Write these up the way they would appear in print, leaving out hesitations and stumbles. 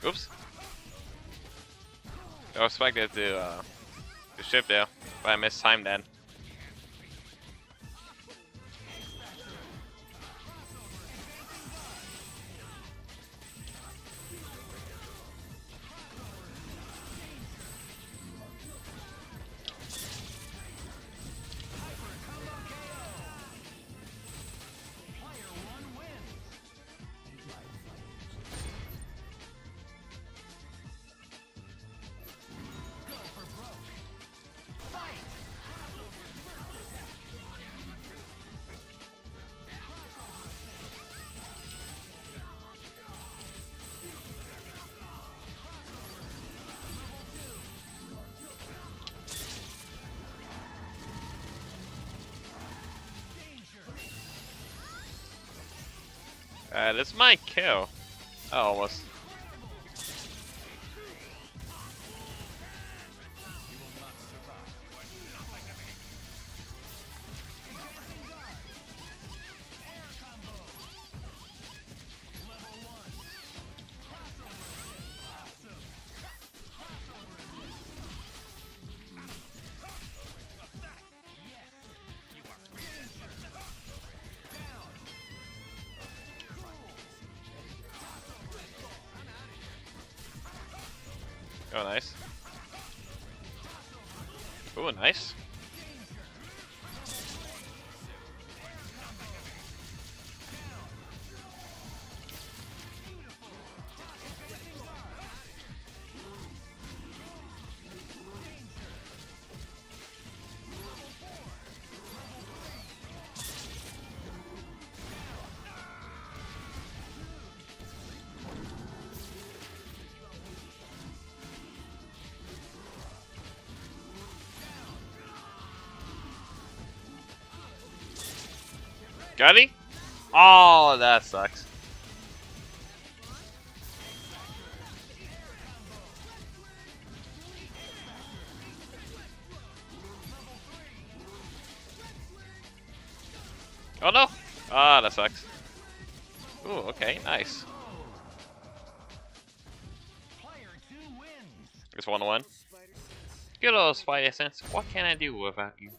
Oops. I was expected to ship there, but I missed time then. This might kill. Oh, almost. Oh, nice. Oh, nice. Got he? Oh, that sucks. Oh no! Ah, that sucks. Ooh, okay, nice. It's 1-1. Good old Spy Essence. What can I do without you?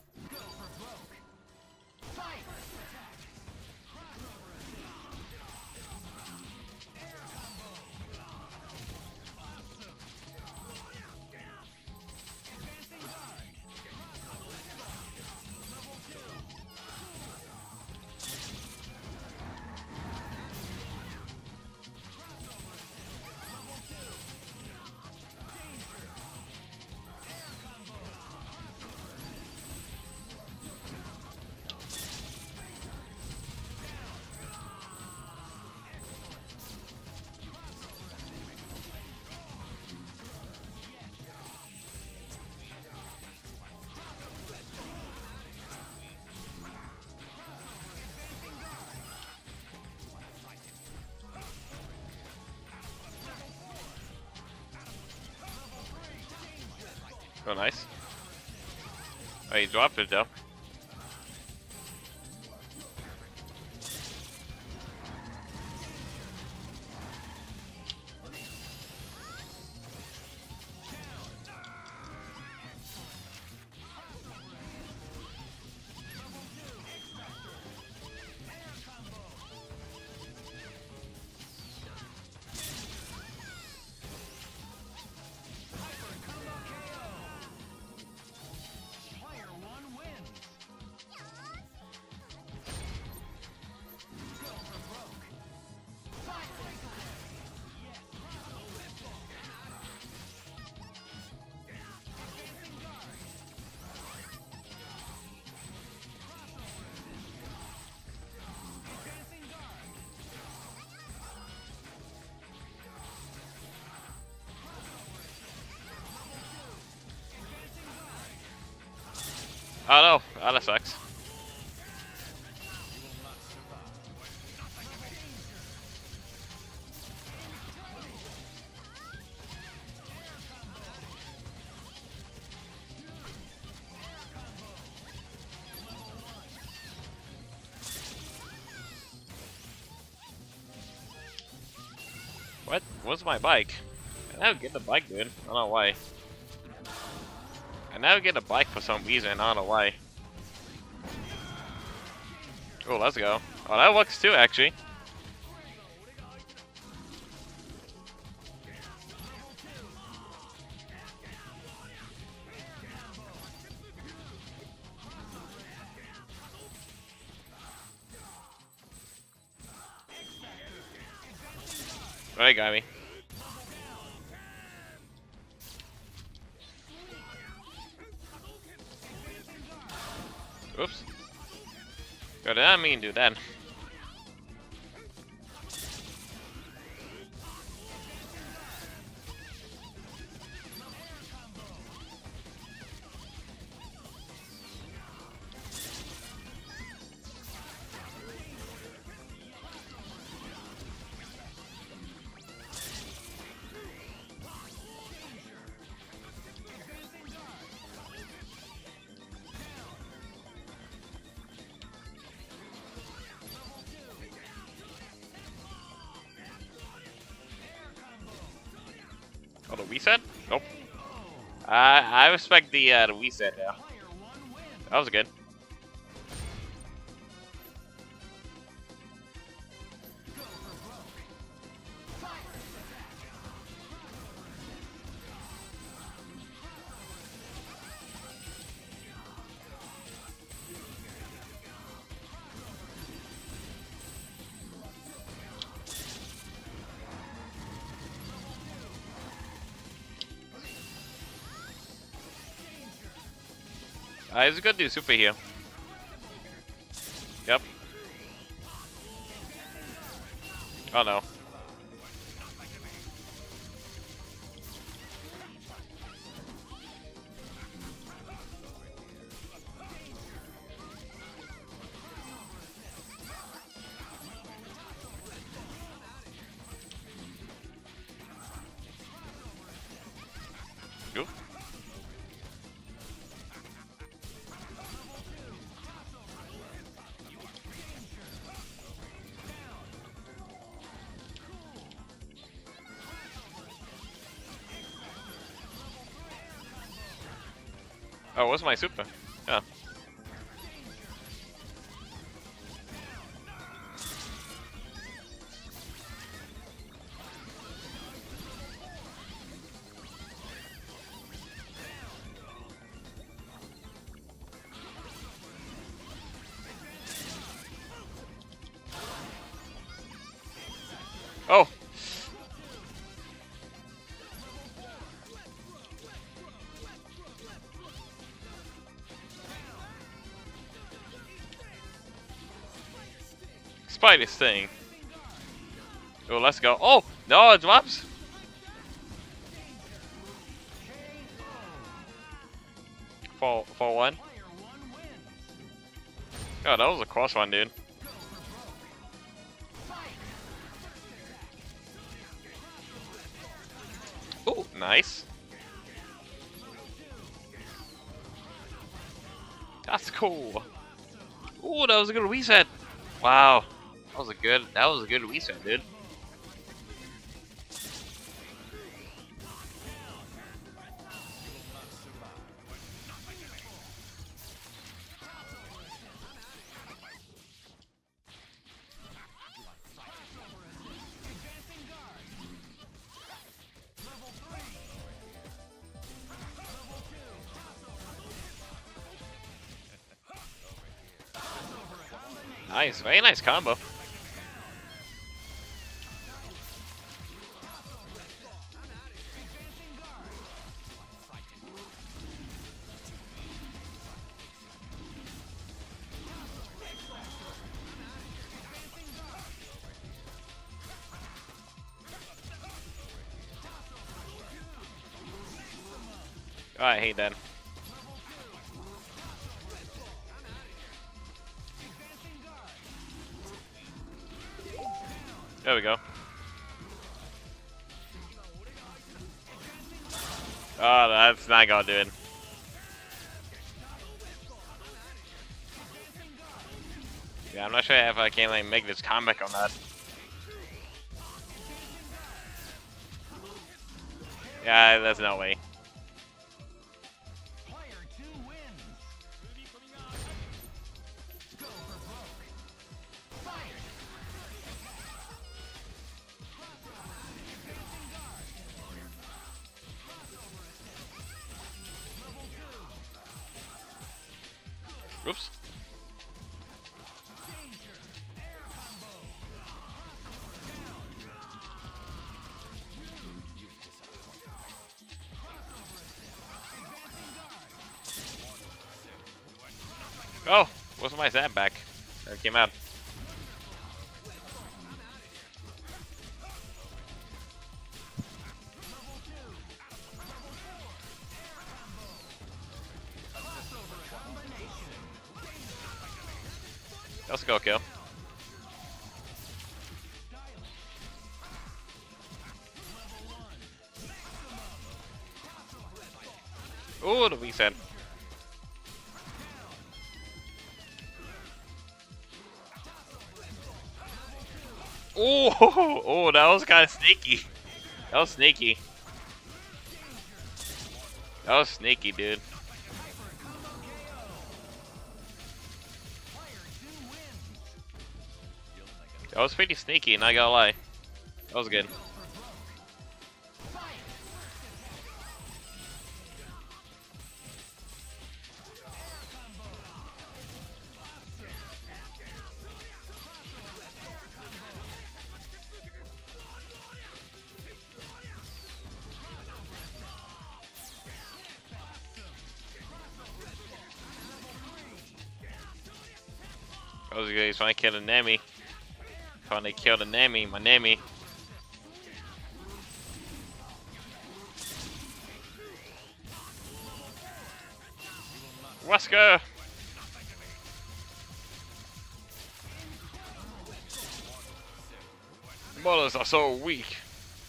Oh, nice. Oh, he dropped it though. Oh no, oh, that sucks. What? What's my bike? I never get the bike, dude. I don't know why. I never get a bike for some reason. I don't know why. Oh, let's go. Oh, that works too, actually. Oh, they got me. Oops. Yo, did I mean do that? Oh, the reset? Nope. I respect the reset now. That was good. He's a good dude, super here. Yep. Oh no. Oof. Oh, what's my super? Yeah. Oh! Spidey thing. Oh, let's go. Oh! No, it drops! For one. Oh, that was a close one, dude. Oh, nice. That's cool. Oh, that was a good reset. Wow. That was a good reset, dude. Nice, very nice combo. Oh, I hate that. There we go. Oh, that's not gonna do it. Yeah, I'm not sure if I can like make this comeback on that. Yeah, there's no way. Oops. Oh, what's my zap back? There came out. Let's go kill. Ooh, the reset. Oh, that was kind of sneaky. That was sneaky. That was sneaky, dude. That was pretty sneaky, not gonna lie. That was good. That was good. He's trying to kill the Nemi. Trying to kill the Nemi, my Nemi. Let's go. Models are so weak.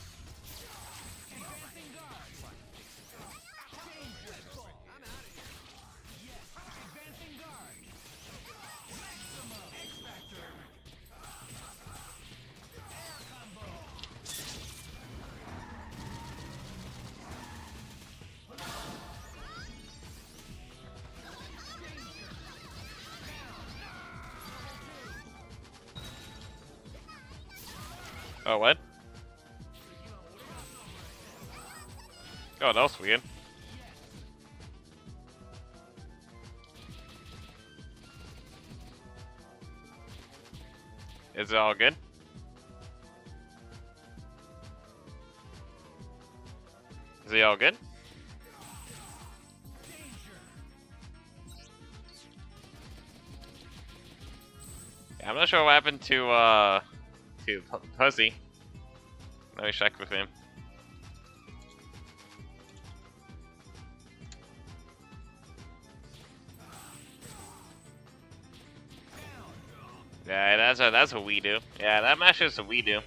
Oh, what? Oh, that was weird. Is it all good? Is it all good? Yeah, I'm not sure what happened to Pussy. Let me check with him. Yeah, that's what we do. Yeah, that match is what we do.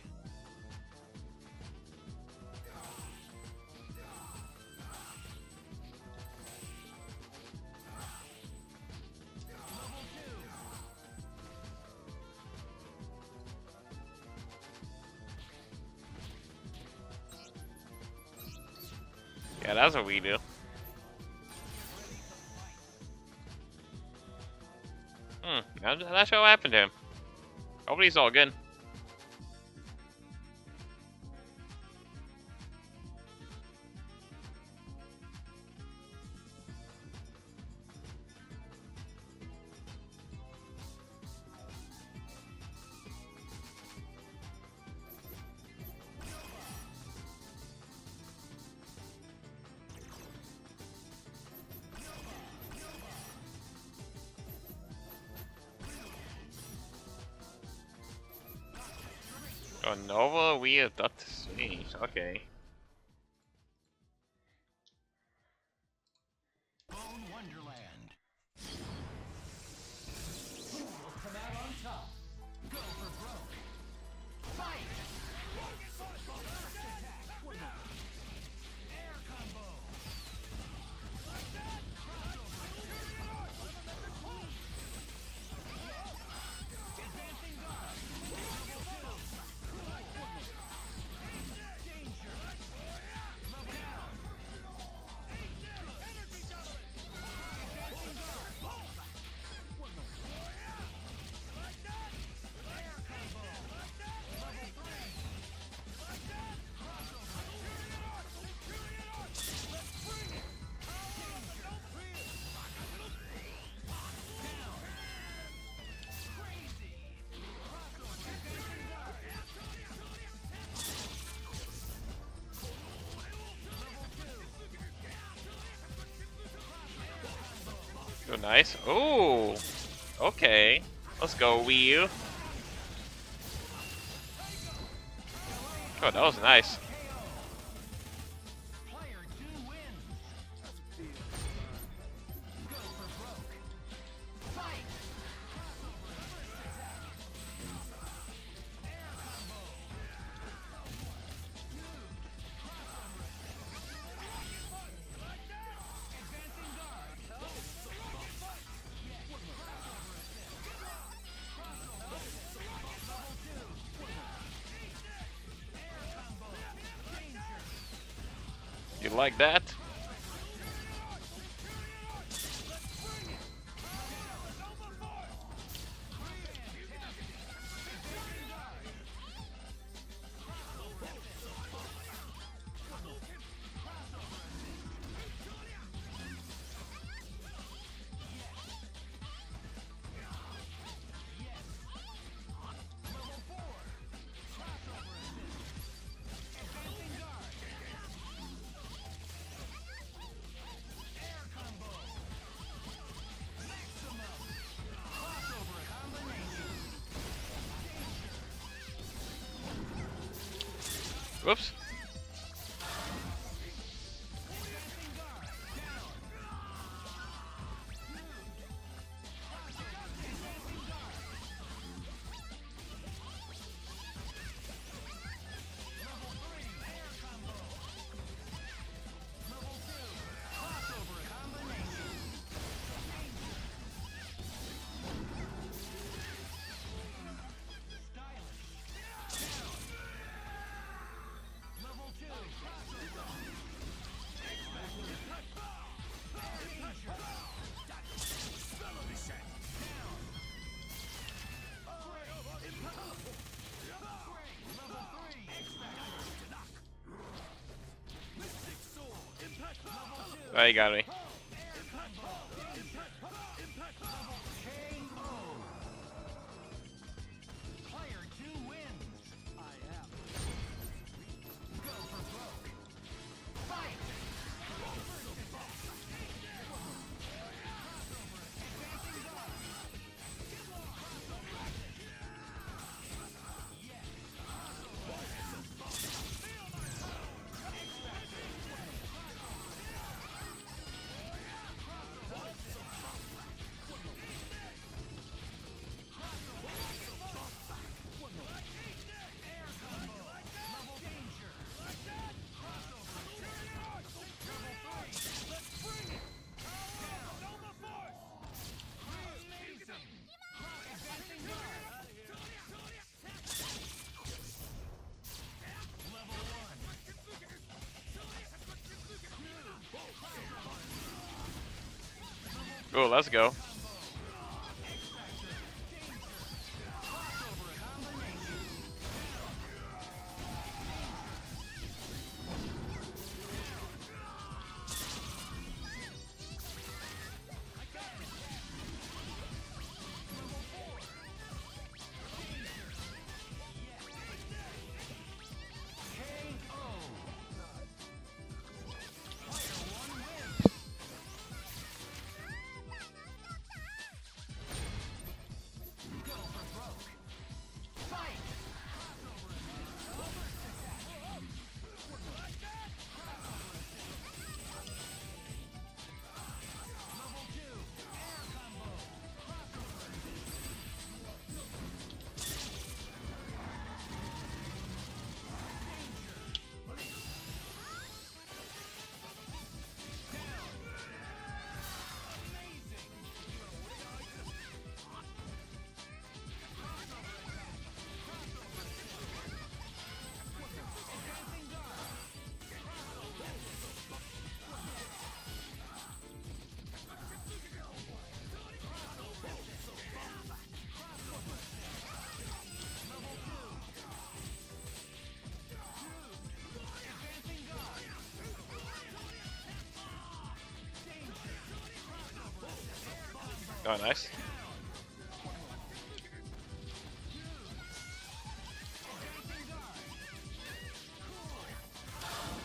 Yeah, that's what we do. I'm not sure what happened to him. Hopefully he's all good. Oh, Nova, we have got to see. Okay. Wonderland. Who will come out on top? Go for broke. Fight! Air combo. Advancing guard. Danger. nice. Oh, okay. Let's go, Wii U. Oh, that was nice. Player 2 wins. Go for broke. Fight. Air combo. Advancing guard. You like that? Whoops. Oh, you got me. Player 2 wins. I am. Go for broke. Fight. Oh, let's go. Oh, nice.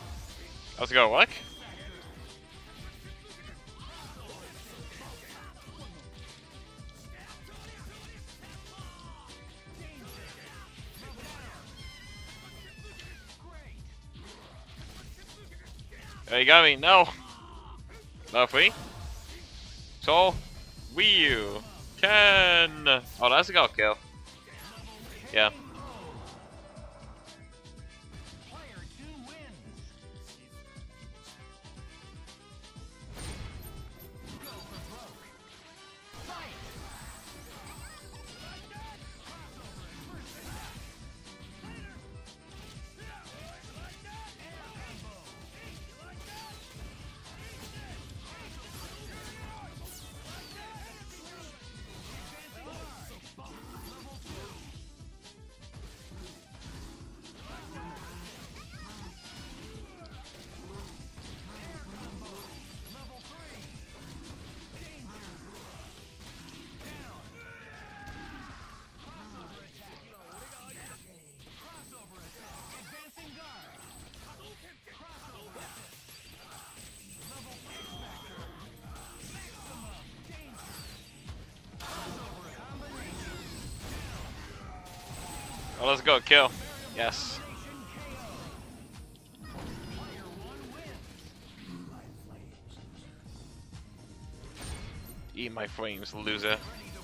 Let's go, what? Oh, you got me. No. Not free. So, Wii 10. Oh, that's a go kill. Yeah. Player 2 wins. Go for broke. Fight. Oh, let's go kill. Yes. Eat my flames, loser.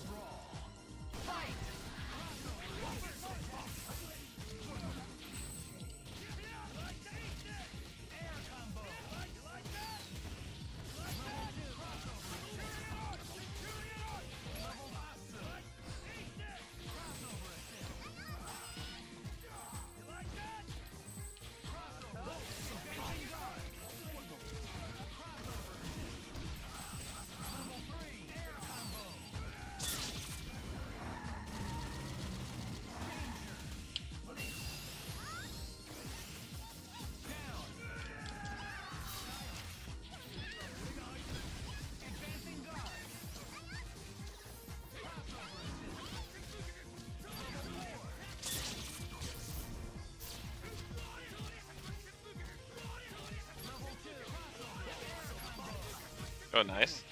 Oh, nice.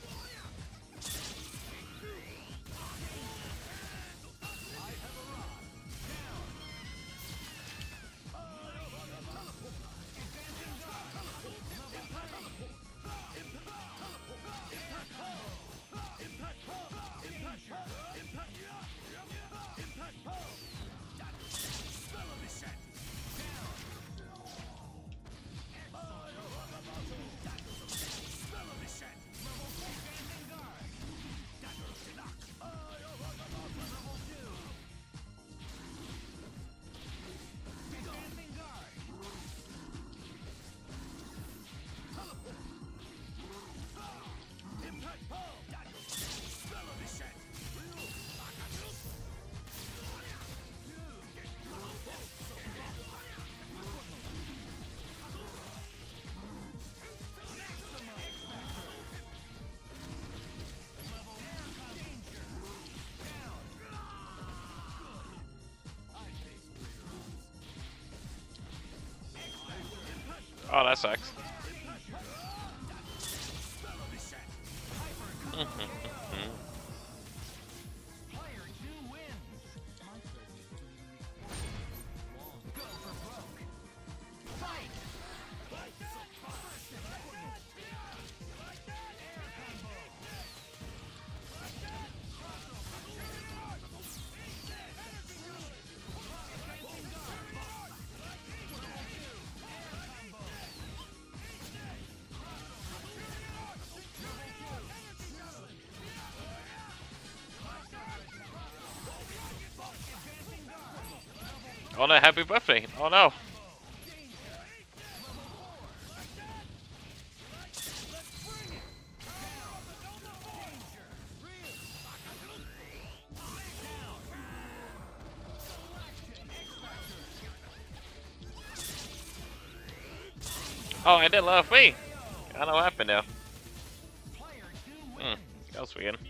Oh, that sucks. Player 2 wins. Go for broke. Fight. Oh no, happy birthday. Oh no. Oh, I did love me. I don't know what happened now. That was weird.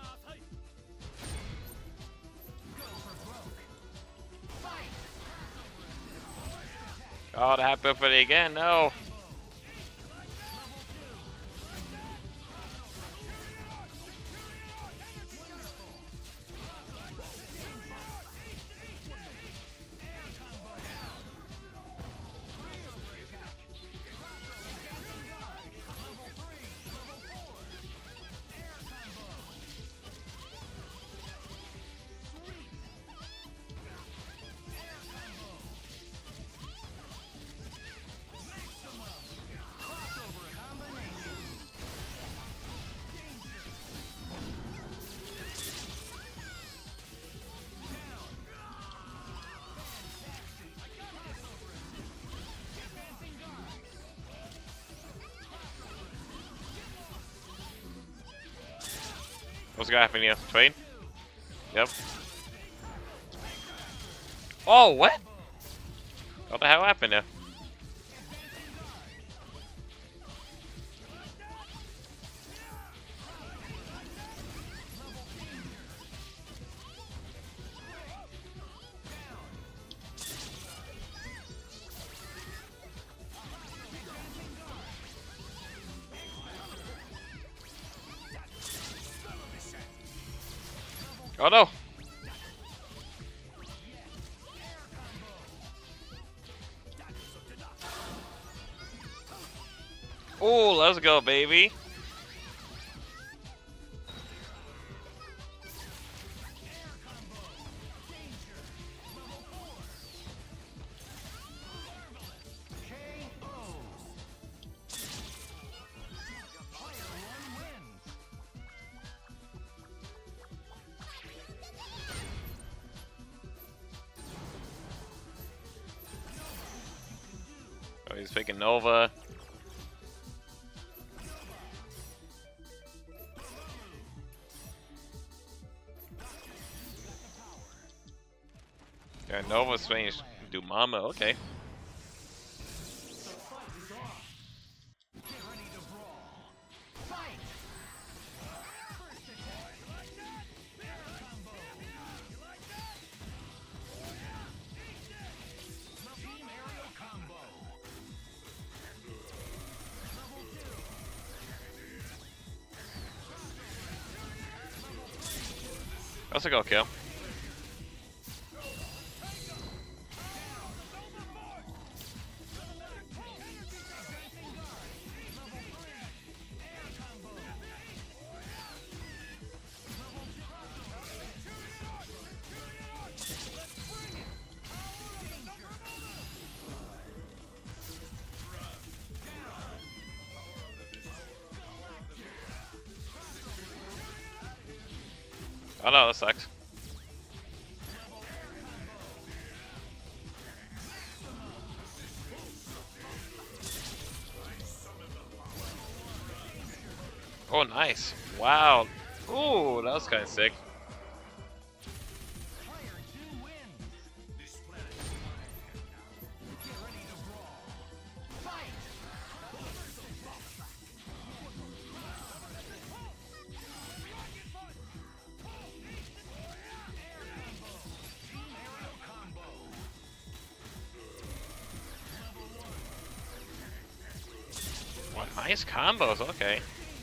Oh, the happy birthday again. No. What's gonna happen here? Trade? Yep. Oh, what? What the hell happened there? Oh no! Oh, let's go, baby! Oh, he's picking Nova. Yeah, Nova swings do Mama, okay. That's a go kill. Oh no, that sucks. Oh, nice. Wow. Ooh, that was kind of sick. What nice combos, okay.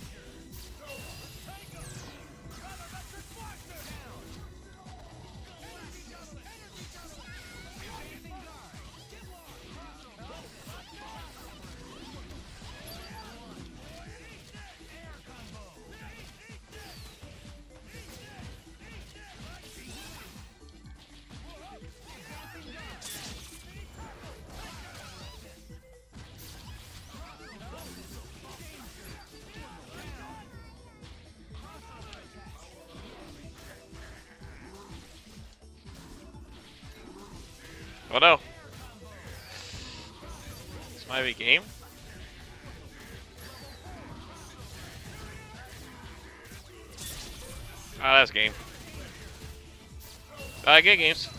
Oh no. This might be game. Ah, that's game. Good games.